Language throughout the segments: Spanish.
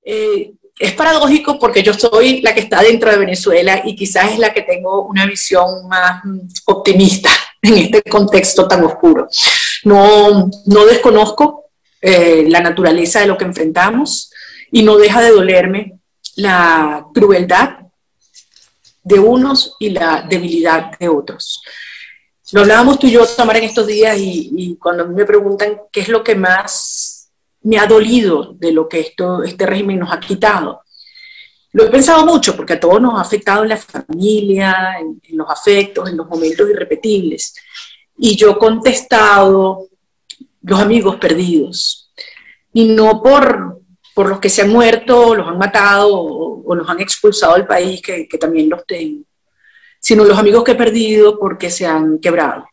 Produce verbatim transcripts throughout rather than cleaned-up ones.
Eh, es paradójico porque yo soy la que está dentro de Venezuela y quizás es la que tengo una visión más optimista en este contexto tan oscuro. No, no desconozco eh, la naturaleza de lo que enfrentamos y no deja de dolerme la crueldad de unos y la debilidad de otros. Lo hablábamos tú y yo, Tamara, en estos días y, y cuando me preguntan qué es lo que más me ha dolido de lo que esto, este régimen nos ha quitado. Lo he pensado mucho porque a todos nos ha afectado en la familia, en, en los afectos, en los momentos irrepetibles. Y yo he contestado los amigos perdidos. Y no por, por los que se han muerto, los han matado o, o los han expulsado del país, que, que también los tengo, sino los amigos que he perdido porque se han quebrado.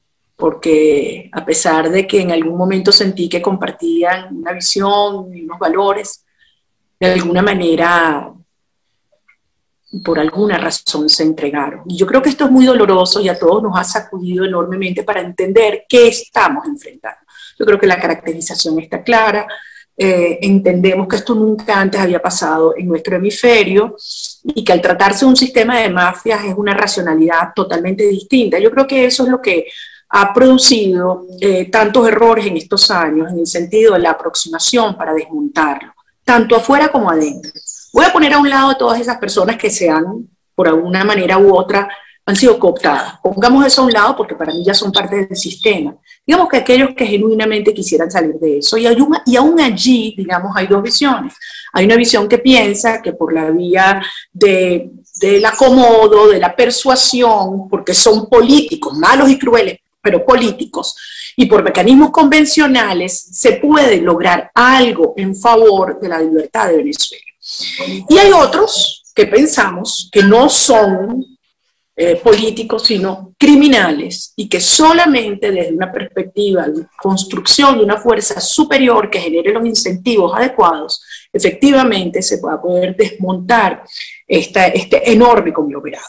Porque a pesar de que en algún momento sentí que compartían una visión y unos valores, de alguna manera, por alguna razón se entregaron. Y yo creo que esto es muy doloroso y a todos nos ha sacudido enormemente para entender qué estamos enfrentando. Yo creo que la caracterización está clara, eh, entendemos que esto nunca antes había pasado en nuestro hemisferio y que al tratarse de un sistema de mafias es una racionalidad totalmente distinta. Yo creo que eso es lo que ha producido eh, tantos errores en estos años, en el sentido de la aproximación para desmontarlo, tanto afuera como adentro. Voy a poner a un lado a todas esas personas que se han, por alguna manera u otra, han sido cooptadas. Pongamos eso a un lado porque para mí ya son parte del sistema. Digamos que aquellos que genuinamente quisieran salir de eso. Y, aún, y aún allí, digamos, hay dos visiones. Hay una visión que piensa que por la vía de, del acomodo, de la persuasión, porque son políticos, malos y crueles, pero políticos, y por mecanismos convencionales se puede lograr algo en favor de la libertad de Venezuela. Y hay otros que pensamos que no son eh, políticos, sino criminales, y que solamente desde una perspectiva de construcción de una fuerza superior que genere los incentivos adecuados, efectivamente se va a poder desmontar esta, este enorme conglomerado.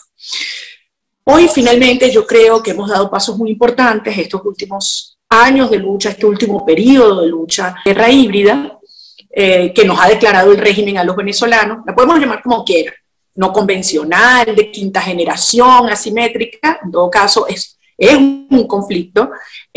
Hoy finalmente yo creo que hemos dado pasos muy importantes estos últimos años de lucha, este último periodo de lucha, guerra híbrida, eh, que nos ha declarado el régimen a los venezolanos, la podemos llamar como quiera, no convencional, de quinta generación, asimétrica, en todo caso es, es un conflicto,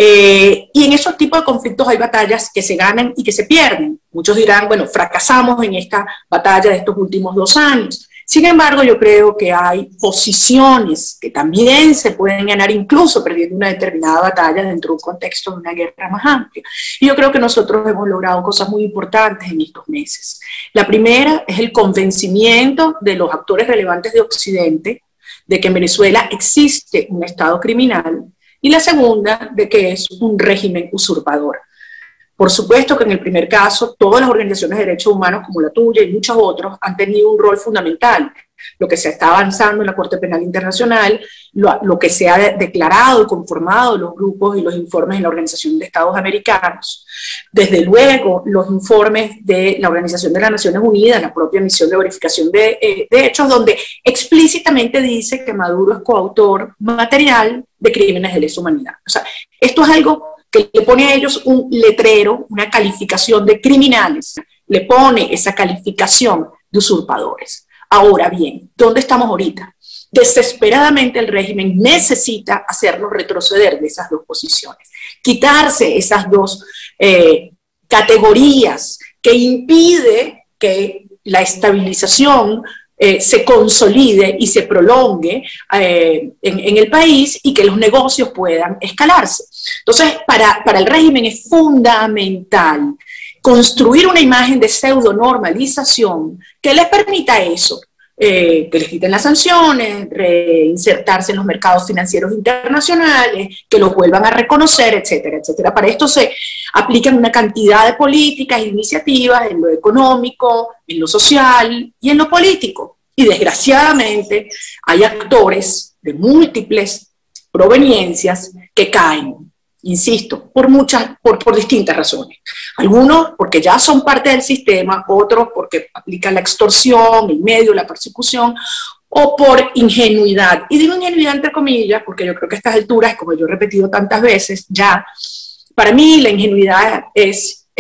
eh, y en esos tipos de conflictos hay batallas que se ganan y que se pierden. Muchos dirán, bueno, fracasamos en esta batalla de estos últimos dos años. Sin embargo, yo creo que hay posiciones que también se pueden ganar incluso perdiendo una determinada batalla dentro de un contexto de una guerra más amplia. Y yo creo que nosotros hemos logrado cosas muy importantes en estos meses. La primera es el convencimiento de los actores relevantes de Occidente de que en Venezuela existe un Estado criminal, y la segunda de que es un régimen usurpador. Por supuesto que en el primer caso, todas las organizaciones de derechos humanos, como la tuya y muchos otros, han tenido un rol fundamental. Lo que se está avanzando en la Corte Penal Internacional, lo, lo que se ha de, declarado y conformado los grupos y los informes en la Organización de Estados Americanos. Desde luego, los informes de la Organización de las Naciones Unidas, la propia misión de verificación de, eh, de hechos, donde explícitamente dice que Maduro es coautor material de crímenes de lesa humanidad. O sea, esto es algo que le pone a ellos un letrero, una calificación de criminales, le pone esa calificación de usurpadores. Ahora bien, ¿dónde estamos ahorita? Desesperadamente el régimen necesita hacernos retroceder de esas dos posiciones, quitarse esas dos eh, categorías que impide que la estabilización Eh, se consolide y se prolongue eh, en, en el país y que los negocios puedan escalarse. Entonces, para, para el régimen es fundamental construir una imagen de pseudonormalización que les permita eso, eh, que les quiten las sanciones, reinsertarse en los mercados financieros internacionales, que los vuelvan a reconocer, etcétera, etcétera. Para esto se aplican una cantidad de políticas e iniciativas en lo económico, en lo social y en lo político. Y desgraciadamente hay actores de múltiples proveniencias que caen, insisto, por muchas, por, por distintas razones. Algunos porque ya son parte del sistema, otros porque aplican la extorsión, el medio, la persecución, o por ingenuidad. Y digo ingenuidad entre comillas, porque yo creo que a estas alturas, como yo he repetido tantas veces, ya, para mí la ingenuidad es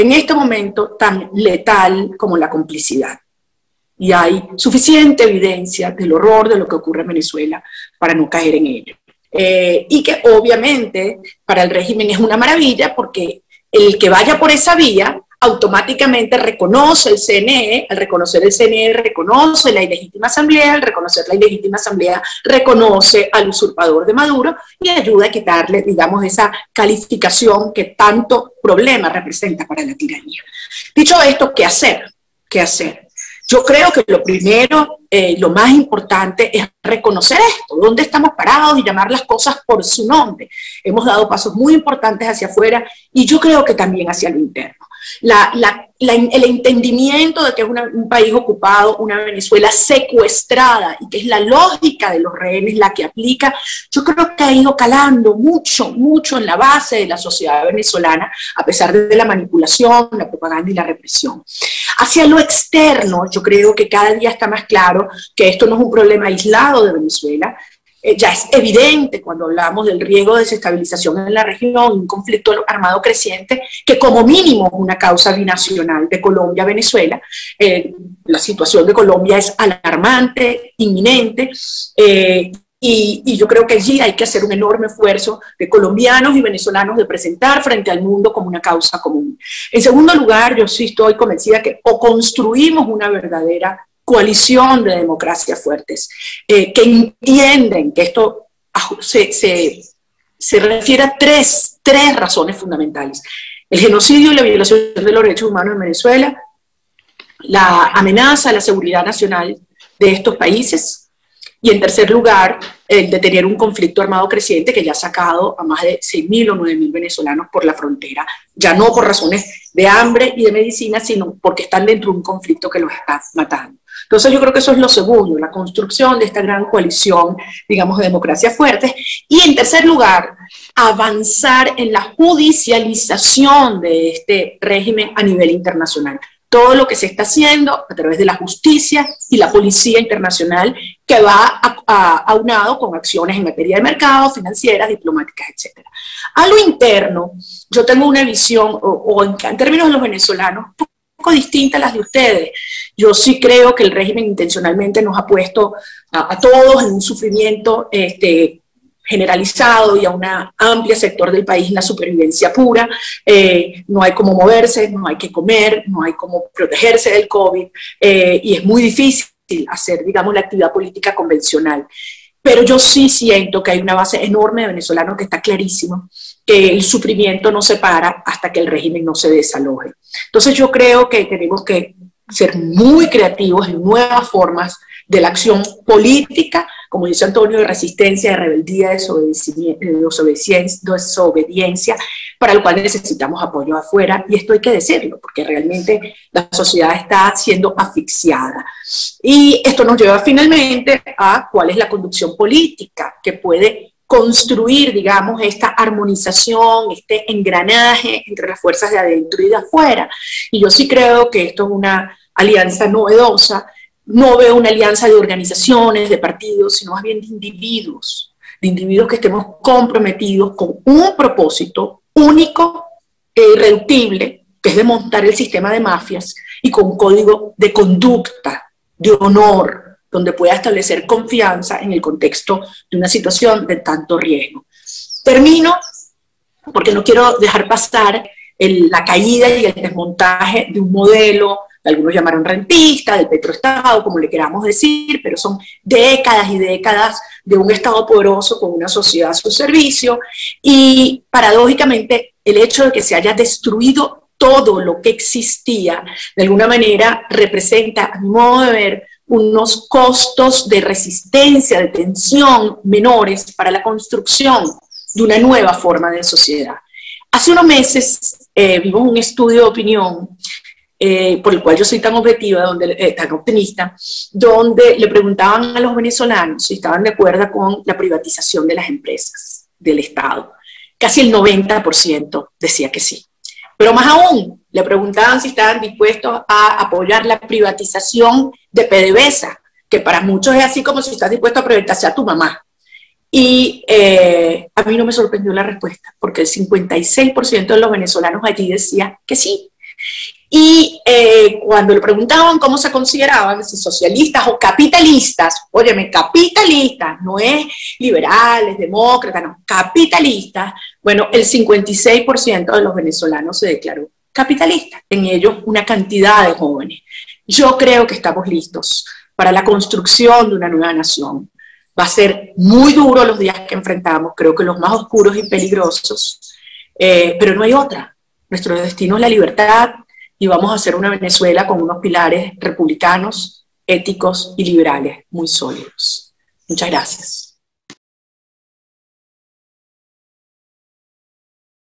en este momento tan letal como la complicidad. Y hay suficiente evidencia del horror de lo que ocurre en Venezuela para no caer en ello. Eh, y que obviamente para el régimen es una maravilla, porque el que vaya por esa vía automáticamente reconoce el C N E, al reconocer el C N E reconoce la ilegítima asamblea, al reconocer la ilegítima asamblea reconoce al usurpador de Maduro y ayuda a quitarle, digamos, esa calificación que tanto problema representa para la tiranía. Dicho esto, ¿qué hacer? ¿Qué hacer? Yo creo que lo primero, eh, lo más importante es reconocer esto, dónde estamos parados y llamar las cosas por su nombre. Hemos dado pasos muy importantes hacia afuera y yo creo que también hacia lo interno. La, la, la, el entendimiento de que es una, un país ocupado, una Venezuela secuestrada, y que es la lógica de los rehenes la que aplica, yo creo que ha ido calando mucho, mucho en la base de la sociedad venezolana, a pesar de la manipulación, la propaganda y la represión. Hacia lo externo, yo creo que cada día está más claro que esto no es un problema aislado de Venezuela. Eh, ya es evidente cuando hablamos del riesgo de desestabilización en la región, un conflicto armado creciente, que como mínimo es una causa binacional de Colombia-Venezuela. Eh, la situación de Colombia es alarmante, inminente, eh, y, y yo creo que allí hay que hacer un enorme esfuerzo de colombianos y venezolanos de presentar frente al mundo como una causa común. En segundo lugar, yo sí estoy convencida que o construimos una verdadera coalición de democracias fuertes, eh, que entienden que esto se, se, se refiere a tres, tres razones fundamentales: el genocidio y la violación de los derechos humanos en Venezuela, la amenaza a la seguridad nacional de estos países, y en tercer lugar, el de tener un conflicto armado creciente que ya ha sacado a más de seis mil o nueve mil venezolanos por la frontera, ya no por razones de hambre y de medicina, sino porque están dentro de un conflicto que los está matando. Entonces yo creo que eso es lo segundo, la construcción de esta gran coalición, digamos, de democracias fuertes. Y en tercer lugar, avanzar en la judicialización de este régimen a nivel internacional. Todo lo que se está haciendo a través de la justicia y la policía internacional, que va a, a, aunado con acciones en materia de mercado, financieras, diplomáticas, etcétera. A lo interno, yo tengo una visión, o, o en, en términos de los venezolanos, un poco distinta a las de ustedes. Yo sí creo que el régimen intencionalmente nos ha puesto a, a todos en un sufrimiento este, generalizado y a un amplio sector del país en la supervivencia pura. Eh, no hay cómo moverse, no hay que comer, no hay cómo protegerse del COVID, eh, y es muy difícil hacer, digamos, la actividad política convencional. Pero yo sí siento que hay una base enorme de venezolanos que está clarísimo que el sufrimiento no se para hasta que el régimen no se desaloje. Entonces yo creo que tenemos que ser muy creativos en nuevas formas de la acción política, como dice Antonio, de resistencia, de rebeldía, de desobediencia, desobediencia, para el cual necesitamos apoyo afuera, y esto hay que decirlo, porque realmente la sociedad está siendo asfixiada. Y esto nos lleva finalmente a cuál es la conducción política que puede construir, digamos, esta armonización, este engranaje entre las fuerzas de adentro y de afuera. Y yo sí creo que esto es una alianza novedosa. No veo una alianza de organizaciones, de partidos, sino más bien de individuos, de individuos que estemos comprometidos con un propósito único e irreductible, que es desmontar el sistema de mafias, y con un código de conducta, de honor, donde pueda establecer confianza en el contexto de una situación de tanto riesgo. Termino, porque no quiero dejar pasar el, la caída y el desmontaje de un modelo, algunos llamaron rentista, del petroestado, como le queramos decir, pero son décadas y décadas de un Estado poderoso con una sociedad a su servicio, y paradójicamente el hecho de que se haya destruido todo lo que existía, de alguna manera representa, a mi modo de ver, unos costos de resistencia, de tensión menores para la construcción de una nueva forma de sociedad. Hace unos meses eh, vimos un estudio de opinión Eh, por el cual yo soy tan objetiva, donde, eh, tan optimista, donde le preguntaban a los venezolanos si estaban de acuerdo con la privatización de las empresas del Estado. Casi el noventa por ciento decía que sí. Pero más aún, le preguntaban si estaban dispuestos a apoyar la privatización de PDVSA, que para muchos es así como si estás dispuesto a privatizar a tu mamá. Y eh, a mí no me sorprendió la respuesta, porque el cincuenta y seis por ciento de los venezolanos allí decía que sí. Y eh, cuando le preguntaban cómo se consideraban, si socialistas o capitalistas, óyeme, capitalistas, no es liberales, demócratas, no, capitalistas, bueno, el cincuenta y seis por ciento de los venezolanos se declaró capitalista, en ellos una cantidad de jóvenes. Yo creo que estamos listos para la construcción de una nueva nación. Va a ser muy duro los días que enfrentamos, creo que los más oscuros y peligrosos, eh, pero no hay otra. Nuestro destino es la libertad y vamos a hacer una Venezuela con unos pilares republicanos, éticos y liberales muy sólidos. Muchas gracias.